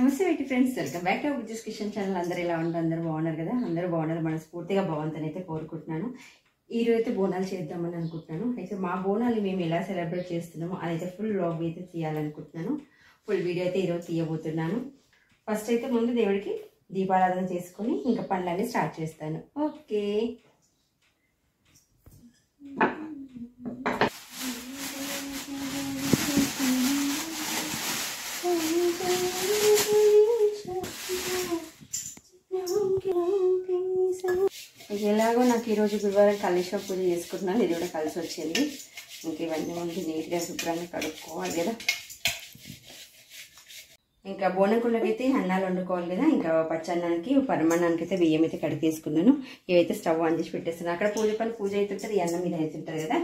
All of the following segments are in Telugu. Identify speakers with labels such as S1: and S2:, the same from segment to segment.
S1: నమస్తే వెయిట్ friends, welcome back to Bujji's kitchen channel. అందరూ ఎలా ఉంటారు? అందరూ బాగున్నారు కదా? అందరూ బాగున్నారు, మనస్ఫూర్తిగా బాగుందని అయితే కోరుకుంటున్నాను. ఈరోజు అయితే బోనాలు చేద్దామని అనుకుంటున్నాను. అయితే మా బోనాలు మేము ఎలా సెలబ్రేట్ చేస్తున్నామో అదైతే ఫుల్ వ్లాగ్ అయితే తీయాలనుకుంటున్నాను. ఫుల్ వీడియో అయితే ఈరోజు తీయబోతున్నాను. ఫస్ట్ అయితే ముందు దేవుడికి దీపారాధన చేసుకొని ఇంకా పనులన్నీ స్టార్ట్ చేస్తాను. ఓకే. ఎలాగో నాకు ఈరోజు గురువారం కలశ పూజ చేసుకుంటున్నాను. ఇది కూడా కలిసి వచ్చింది. ఇంక ఇవన్నీ ముందు నీట్గా శుభ్రంగా కడుక్కోవాలి కదా. ఇంకా బోనకుళ్ళకైతే అన్నాలు వండుకోవాలి కదా. ఇంకా పచ్చన్నానికి పరమాన్నానికి అయితే బియ్యం అయితే కడిగేసుకున్నాను. ఇవైతే స్టవ్ ఆన్ చేసి పెట్టేస్తున్నాను. అక్కడ పూజ పని పూజ అవుతుంటుంది, ఈ అన్నం మీద అవుతుంటుంది కదా.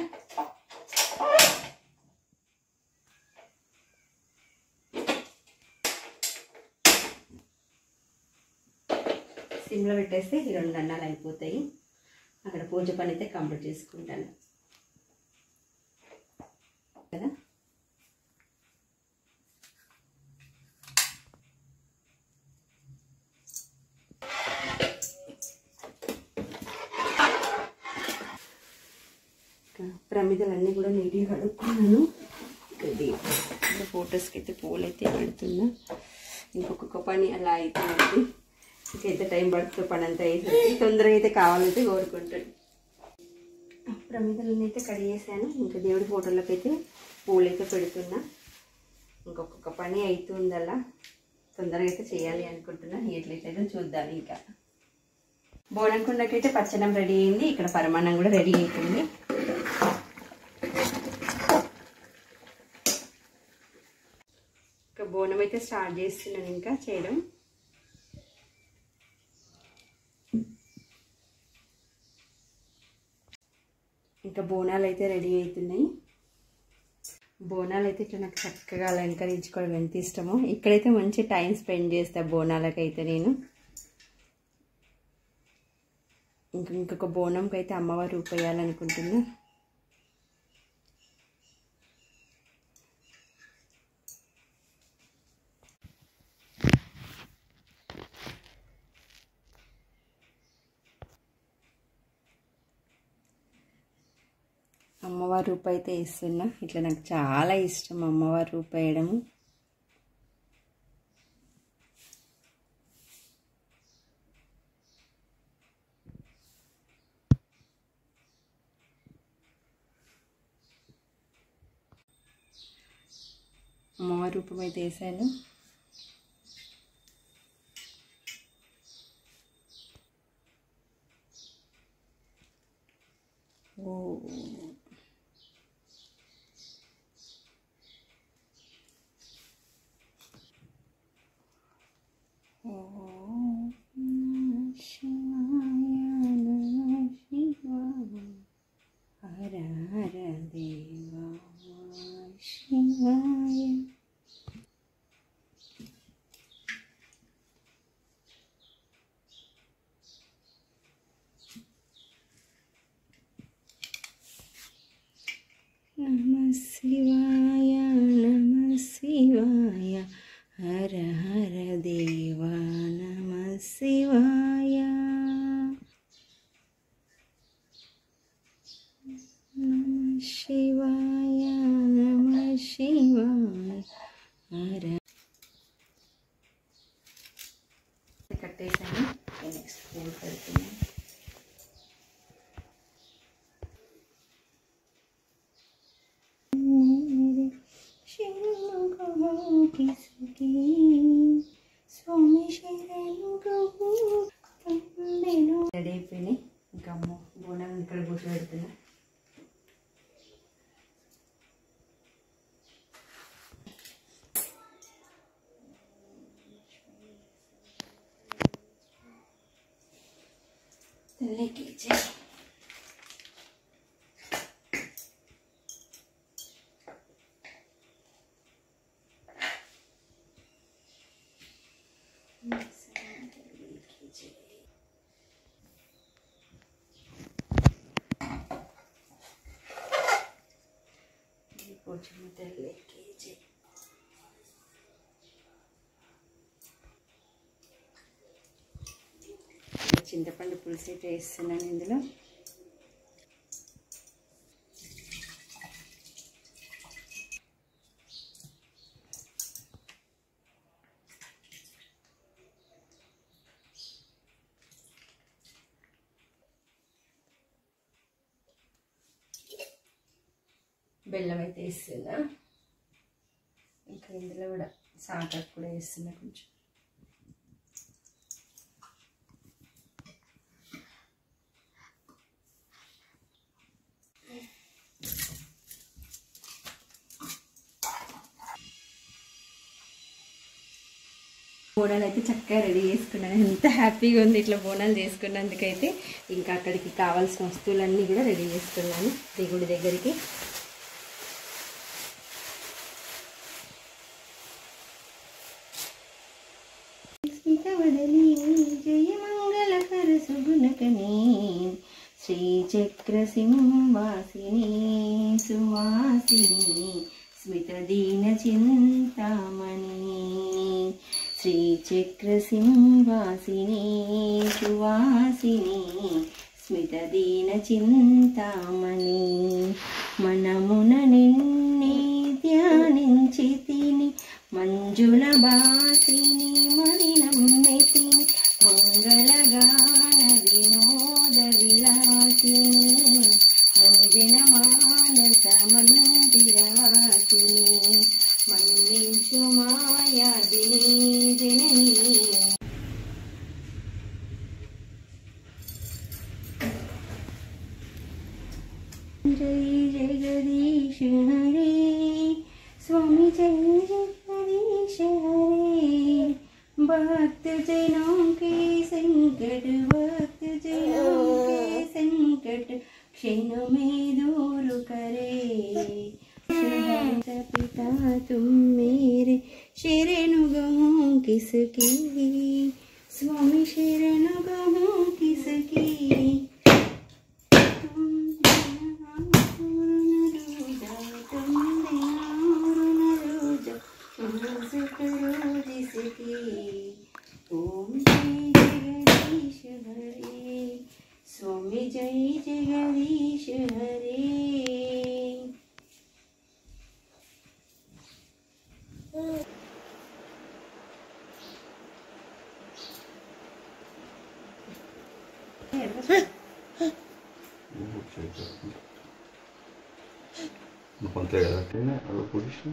S1: సిమ్లో పెట్టేస్తే ఈ 2 అన్నాలు అయిపోతాయి. అక్కడ పూజ పని అయితే కంప్లీట్ చేసుకుంటాను కదా. ప్రమిదలన్నీ కూడా నీట్గా కడుక్కున్నాను. ఫొటోస్కి అయితే పూలు అయితే పెడుతున్నా. ఇంకొక పని అలా అయిపోయింది. ఇంకైతే టైం పడుతుంది. పని అంతా వేసేసి తొందరగా అయితే కావాలైతే కోరుకుంటాను. ప్రమిదలన్నీ అయితే కడిగేసాను. ఇంకా దేవుడి ఫోటోలకు అయితే పూలు అయితే పెడుతున్నా. ఇంకొక పని అవుతుంది, అలా తొందరగా అయితే చేయాలి అనుకుంటున్నా. ఎట్లయితే చూద్దాం. ఇంకా బోనం కుండకైతే పచ్చనం రెడీ అయింది. ఇక్కడ పరమాన్నం కూడా రెడీ అవుతుంది. ఇంకా బోనం అయితే స్టార్ట్ చేస్తున్నాను ఇంకా చేయడం. ఇంకా బోనాలు అయితే రెడీ అవుతున్నాయి. బోనాలు అయితే ఇట్లా నాకు చక్కగా అలంకరించుకోవడం ఎంత ఇష్టమో. ఇక్కడైతే మంచి టైం స్పెండ్ చేస్తా బోనాలకైతే నేను. ఇంకొక బోనంకి అయితే అమ్మవారు రూపేయాలనుకుంటున్నా. అమ్మవారి రూప అయితే వేస్తున్నా. ఇట్లా నాకు చాలా ఇష్టం అమ్మవారి రూప వేయడము. అమ్మవారి రూపం అయితే వేసాను. నమః శివాయ నమః శివాయ హర హర దేవా నమః శివాయ నమః శివాయ నమః శివాయ హర. కట్టేసాను. నెక్స్ట్ పూలు పెడుతున్నాను. రెడీ అయిపోయినాయి. ఇంకా అమ్మ బోనం ఇక్కడ కూర్చోబెడుతున్నా. తెల్లకి కొంచెం తెల్లకి చింతపండు పులుసు అయితే వేస్తున్నాను ఇందులో. బెల్లం అయితే వేస్తున్నా. ఇంకా ఇందులో కూడా సాకర్ కూడా వేస్తున్నా కొంచెం. బోనాలు అయితే చక్కగా రెడీ చేసుకున్నాను. ఎంత హ్యాపీగా ఉంది ఇట్లా బోనాలు చేసుకున్నందుకైతే. ఇంకా అక్కడికి కావాల్సిన వస్తువులన్నీ కూడా రెడీ చేసుకున్నాను దేవుడి దగ్గరికి. జయ మంగళకర సుగుణకనీ శ్రీచక్ర సింహాసిని సువాసిని స్మిత దీన చింతామణి శ్రీచక్ర సింహాసిని సువాసిని స్మిత దీన చింతామణి మనమున నిన్నే ధ్యానించి తిని మంజుల బాసిని మని నమ్మితిని మంగళగాన వినోద విలాసిని అంజన మానస మందిరవాసిని మన్నించు మాయాదిని జనని. జై జగదీశ హరే स्वामी जय जगदीश हरे भक्त जनों के संकट भक्त जनों के संकट क्षण में दूर करे पिता तुम मेरे शरण गहूँ किसकी स्वामी शरण गहूँ किसकी ओम जय जगदीश हरे स्वामी जय जगदीश हरे.
S2: No conté la tela a lo purísimo.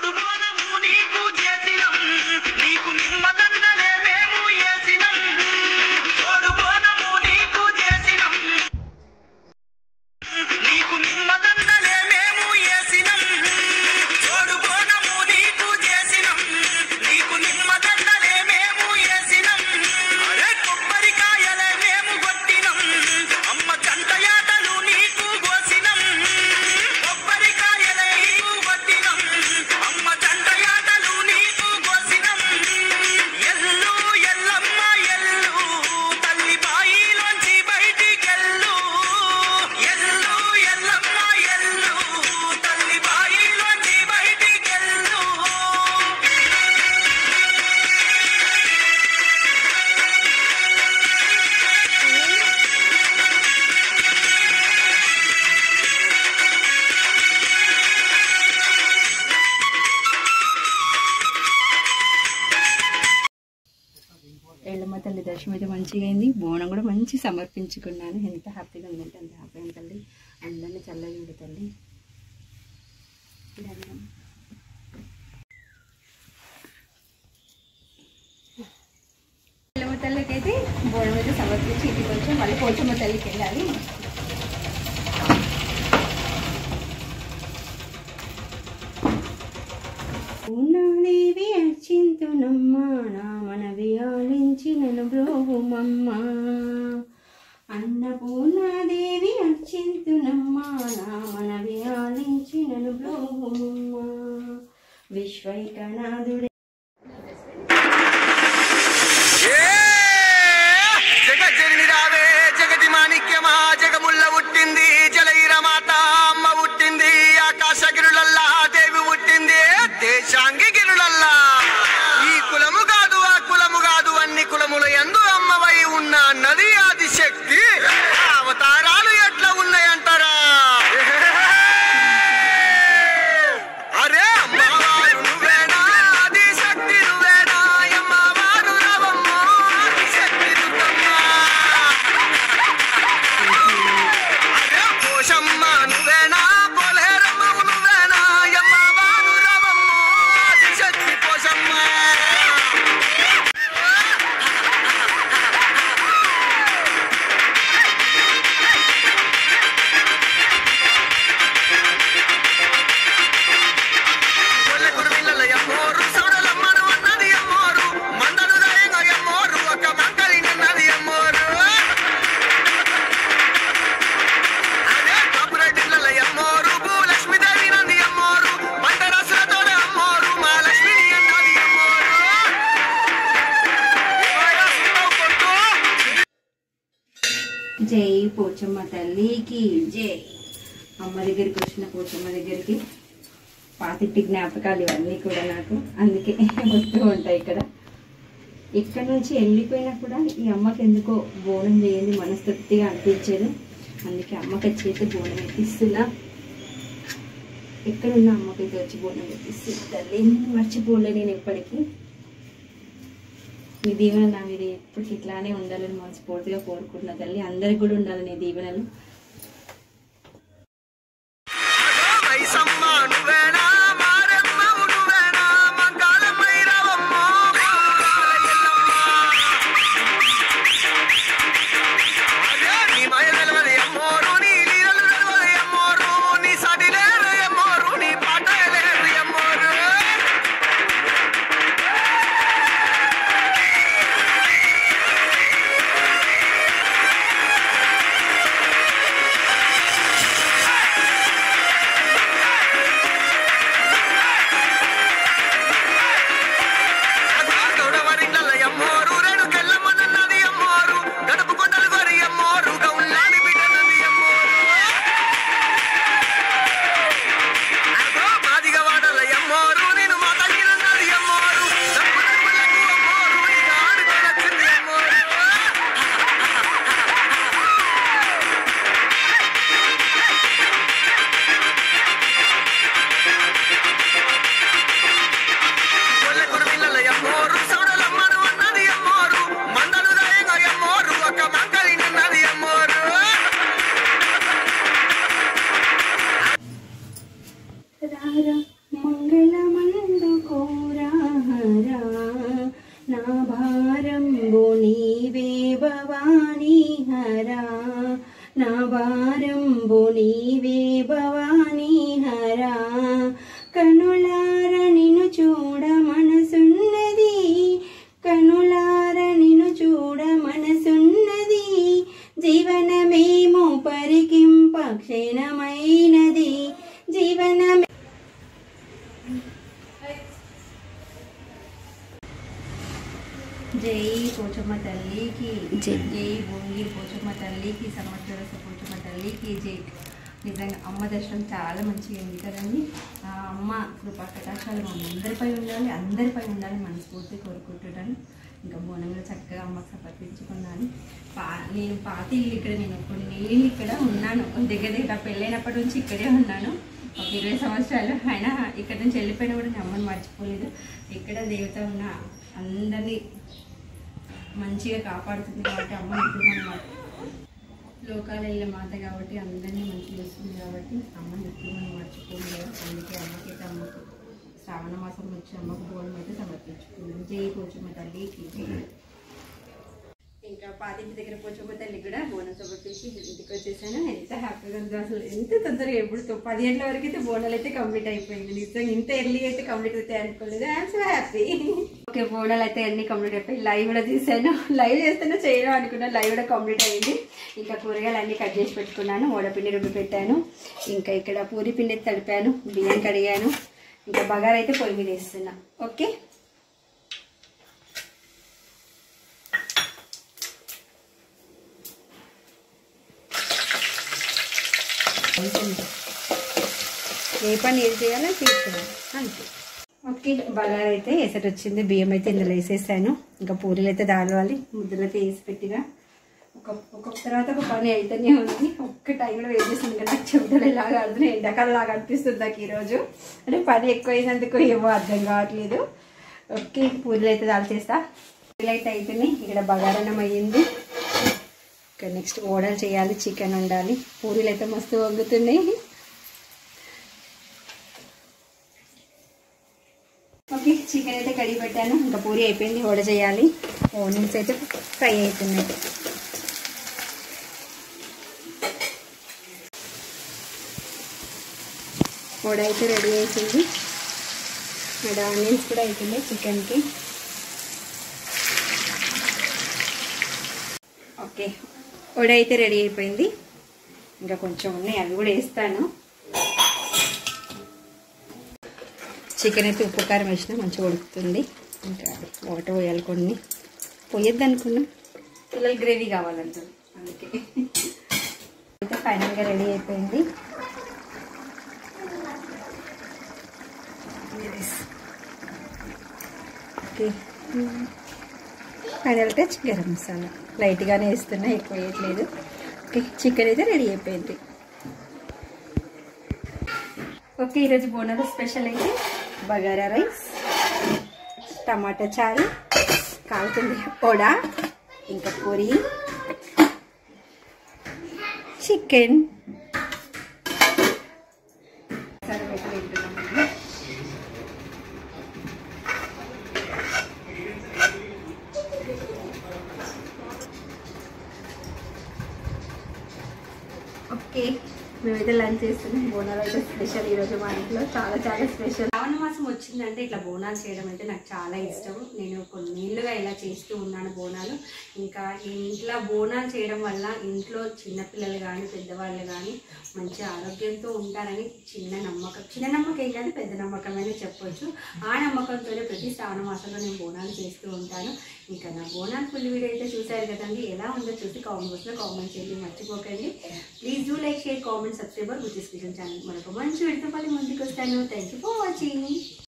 S1: Yellamma తల్లి దర్శనం అయితే మంచిగా అయింది. బోనం కూడా మంచి సమర్పించుకున్నాను. ఎంత హ్యాపీగా ఉందంటే అంత హ్యాపీ అయింది తల్లి. అందరినీ చల్లగా ఉంది తల్లి. ఎల్లమ్మ తల్లికి అయితే బోనం అయితే సమర్పించి ఇంటికి వచ్చి మళ్ళీ పోచమ్మ తల్లికి వెళ్ళాలి. పూర్ణాదేవి అర్చింతునమ్మ నా మనవి ఆలించి నన్ను బ్రోవుమమ్మ. అన్నపూర్ణాదేవి అర్చింతునమ్మ నా మనవి ఆలించి నన్ను బ్రోవుమమ్మ. విశ్వైకనాథుడే
S3: జగజ్జనని రావే జగతి మాణిక్యమా జగముల్ల పుట్టింది జలైర మాత అమ్మ పుట్టింది ఆకాశ గిరులల్లా దేవి పుట్టింది దేశాంగి గిరులల్లా. ఈ కులము కాదు ఆ కులము కాదు అన్ని కులముల యందు అమ్మవై ఉన్న నది ఆది శక్తి అవతారాలు ఎట్లా ఉన్నాయంటారా? అరే అమ్మవారు నువ్వేనా ఆది శక్తి నువ్వేనా అమ్మవారు రావమ్మ ఆది శక్తి దుర్గమ్మ. అరే పోషమ్మ నువ్వేనా పోలేరమ్మ నువ్వేనా అమ్మవారు రావమ్మ ఆది శక్తి పోషమ్మ.
S1: జై పోచమ్మ తల్లికి జై. అమ్మ దగ్గరికి వచ్చిన పోచమ్మ దగ్గరికి పాతిట్టి జ్ఞాపకాలు ఇవన్నీ కూడా నాకు అందుకే వస్తూ ఉంటాయి. ఇక్కడ నుంచి వెళ్ళిపోయినా కూడా ఈ అమ్మకి ఎందుకో బోనం చేయండి మనస్తృప్తిగా అనిపించేది. అందుకే అమ్మకి చేతి బోనం ఎత్తిస్తున్నా. ఎక్కడున్న అమ్మకైతే వచ్చి బోనం ఎత్తిస్తున్నా తల్లి. మర్చిపోలే నేను ఎప్పటికీ. మీ దీవెన నా మీద ఎప్పటికి ఇట్లానే ఉండాలని మనస్ఫూర్తిగా కోరుకుంటున్నా తల్లి. అందరికి కూడా ఉండాలని దీవెనలు. జై పోచమ్మ తల్లికి జై, జై భువనగిరి పోచమ్మ తల్లికి, సంవత్సర పోచమ్మ తల్లికి జై. నిజంగా అమ్మ దర్శనం చాలా మంచిగా ఉంది కదండి. ఆ అమ్మ కృపా కటాక్షాలు అందరిపై ఉండాలి మనస్ఫూర్తి కోరుకుంటున్నాను. ఇంకా బోనంలో చక్కగా అమ్మకు సమర్పించుకున్నాను. నేను పాత ఇల్లు ఇక్కడ, నేను కొన్ని ఇల్లు ఇక్కడ ఉన్నాను దగ్గర పెళ్ళైనప్పటి నుంచి ఇక్కడే ఉన్నాను. ఒక 20 సంవత్సరాలు అయినా ఇక్కడ నుంచి వెళ్ళిపోయినా కూడా నేను అమ్మని మర్చిపోలేదు. ఇక్కడ దేవత ఉన్న అందరినీ మంచిగా కాపాడుతుంది కాబట్టి అమ్మ ఇప్పుడు మనం లోకాల ఇళ్ళ మాత కాబట్టి అందరినీ మంచిగా చేస్తుంది కాబట్టి అమ్మని ఎప్పుడు మనం మర్చిపోలేదు. అందుకే అమ్మకైతే అమ్మకు శ్రావణ మాసం వచ్చి అమ్మకు బోనం అయితే సమర్పించుకున్నాను. జై పోచమ్మ తల్లికి. ఇంకా పాతింటి దగ్గర పోచమ్మ తల్లి కూడా బోనం సమర్పించి ఇంటికి వచ్చేసాను. ఎంత హ్యాపీగా ఉంది అసలు, ఎంత తొందరగా ఎప్పుడు 10 గంటల వరకు అయితే బోనాలు అయితే కంప్లీట్ అయిపోయింది. నిజంగా ఇంత ఎర్లీ అయితే కంప్లీట్ అయితే అనుకోలేదు. I'm so happy. Okay, Bonalu అయితే అన్ని కంప్లీట్ అయిపోయి లైవ్ కూడా తీసాను. లైవ్ చేస్తేనే చేయడం అనుకున్నాను, లైవ్ కూడా కంప్లీట్ అయ్యింది. ఇంకా కూరగాయలు అన్నీ కట్ చేసి పెట్టుకున్నాను, వడపిండి రుబ్బి పెట్టాను. ఇంకా ఇక్కడ పూరి పిండి తడిపాను, బియ్యం కడిగాను. ఇంకా బగారా అయితే పొయ్యి మీద వేస్తున్నా. ఓకే, ఏ పని ఏది చేయాలో చేస్తున్నాను అంతే. ఓకే, బగారా అయితే ఎసటి వచ్చింది. బియ్యం అయితే ఇందులో వేసేసాను. ఇంకా పూరీలు అయితే దాడవాలి, ముద్దలు అయితే వేసి పెట్టిగా ఒక్కొక్క తర్వాత ఒక పని అయితేనే ఉంది. ఒక్క టైం కూడా వేస్ట్ చేస్తుంది కదా, నాకు చెమటలు ఇలాగా ఆడుతున్నాయి, ఎండాకాలం లాగా అనిపిస్తుంది నాకు ఈరోజు. అంటే పని ఎక్కువైనందుకు ఏమో అర్థం కావట్లేదు. ఓకే, పూరీలు అయితే దాడి చేస్తా. పూరీలు అయితే అయితేనే ఇక్కడ బగారన్నం అయ్యింది. ఇంకా నెక్స్ట్ ఓడలు చేయాలి, చికెన్ ఉండాలి. పూరీలు అయితే మస్తు వంగుతున్నాయి. ఓకే, చికెన్ అయితే కడిగి పెట్టాను. ఇంకా పూరి అయిపోయింది, ఓడ చేయాలి. ఆనియన్స్ అయితే ఫ్రై అవుతున్నాయి. ఓడ అయితే రెడీ అవుతుంది. ఇక్కడ ఆనియన్స్ కూడా అవుతున్నాయి చికెన్కి. ఓకే, వడ అయితే రెడీ అయిపోయింది. ఇంకా కొంచెం ఉన్నాయి, అవి కూడా వేస్తాను. చికెన్ అయితే ఉప్పు కారం వేసినా మంచిగా ఉడుకుతుంది. ఇంకా వాటర్ పోయాలి, కొన్ని పోయొద్దు అనుకున్నా, పిల్లలు గ్రేవీ కావాలంటారు అందుకే. అయితే ఫైనల్గా రెడీ అయిపోయింది. Okay, final touch garam masala లైట్గానే వేస్తున్నా, ఎక్కువ వేయట్లేదు. ఓకే, చికెన్ అయితే రెడీ అయిపోయింది. ఓకే, ఈరోజు బోనాలు స్పెషల్ అయితే బగారా రైస్, టమాటా చారు, కాలుతుంది పొడ, ఇంకా పూరి, చికెన్. ఓకే, మేమైతే లంచ్ చేస్తున్నాం. బోనాలు అయితే స్పెషల్ ఈరోజు మా ఇంట్లో, చాలా చాలా స్పెషల్. శ్రావణ మాసం వచ్చిందంటే ఇట్లా బోనాలు చేయడం అయితే నాకు చాలా ఇష్టం. నేను కొన్నేళ్ళుగా ఇలా చేస్తూ ఉన్నాను బోనాలు. ఇంకా ఇంట్లో బోనాలు చేయడం వల్ల ఇంట్లో చిన్నపిల్లలు కానీ పెద్దవాళ్ళు కానీ మంచి ఆరోగ్యంతో ఉంటారని చిన్న నమ్మకం ఏం కాదు, పెద్ద నమ్మకం అని చెప్పొచ్చు. ఆ నమ్మకంతోనే ప్రతి శ్రావణ మాసంలో నేను బోనాలు చేస్తూ ఉంటాను. ఇంకా నా బోనాలు ఫుల్ వీడియో అయితే చూసారు కదండి. ఎలా ఉందో చూసి కామెంట్ బాక్స్లో కామెంట్ చేయండి మర్చిపోకండి. Please do like, share, comment, subscriber గుర్తిస్ కిచెన్ ఛానల్. మరొక మంచి వీడియోతో మళ్ళీ ముందుకు వస్తాను. Thank you for watching.